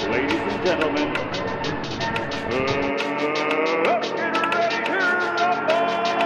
Ladies and gentlemen, let's get ready to rumble!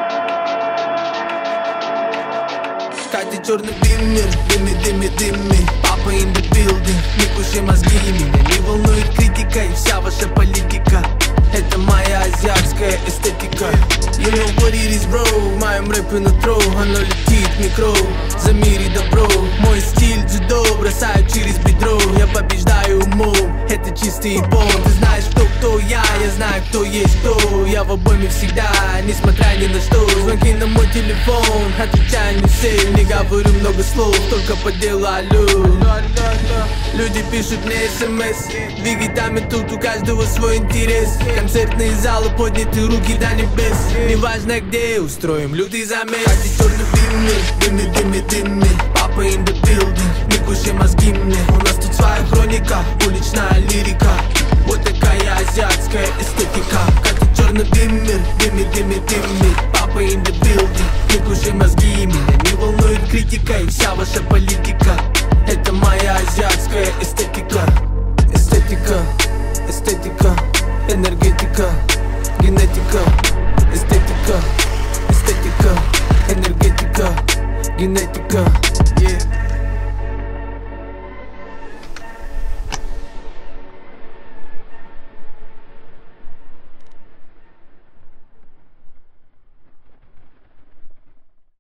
Катя, черный дыммер, дымми. Папа in the building, не кушай мозги. Меня не волнует критика и вся ваша политика. Это моя азиатская эстетика. You know what it is, bro. В моем рэпе нутро, оно летит в микро. За мир и добро, мой стиль дзюдо бросаю через бедро. Я побеждаю умом, это чистый бон. Ты знаешь, кто я знаю, кто есть кто. Я в обойме всегда, несмотря ни на что. Звонки на мой телефон, отвечаю не все. Не говорю много слов, только по делу алло. Люди пишут мне смс, двигай тут, у каждого свой интерес. Концертные залы, подняты руки до небес. Неважно где, устроим лютый замес. Катя, черный дымми. Папа in the building, не кушай мозги мне. У нас тут своя хроника, уличная лирика. Вот такая азиатская эстетика. Катя, черный дыммер, дымми. Папа in the building, не кушай мозги. Меня не волнует критика и вся ваша политика. Это моя азиатская эстетика. Эстетика, энергетика, генетика. Эстетика, энергетика, генетика. Yeah.